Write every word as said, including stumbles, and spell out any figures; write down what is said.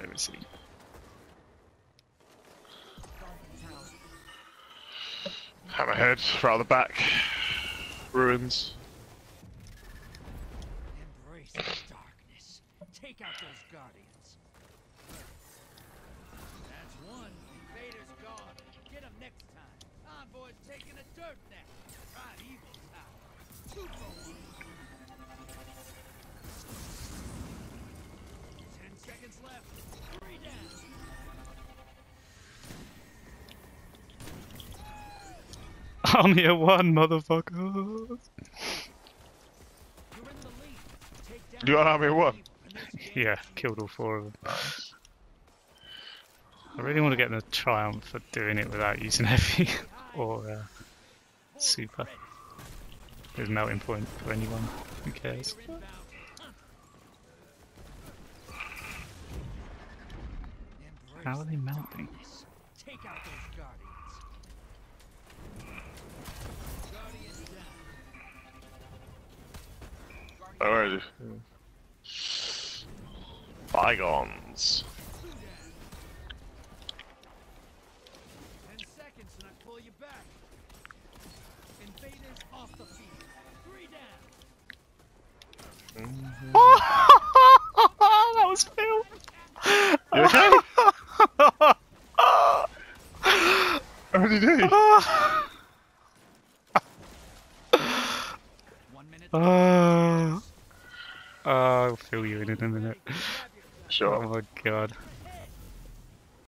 Let me see. Hammerhead, right at the back. Ruins. Embrace the darkness. Take out those guardians. That's one. Vader's gone. Get him next time. Envoy's taking a dirt nap. Right, evil tower. Two for one. Ten seconds left. Three down. Army of one, motherfucker. You're in the lead. Take down You got army of one? Yeah, killed all four of them. I really want to get the triumph for doing it without using heavy or uh, super. There's melting point for anyone. Who cares? How are they melting? Take out those guardians. Guardians down. Alright. Bygones. Ten seconds and I pull you back. Invaders off the field. Three down. That was Phil. You okay? What did he do? One minute. Uh, I'll fill you in in a minute. Sure. Oh my god.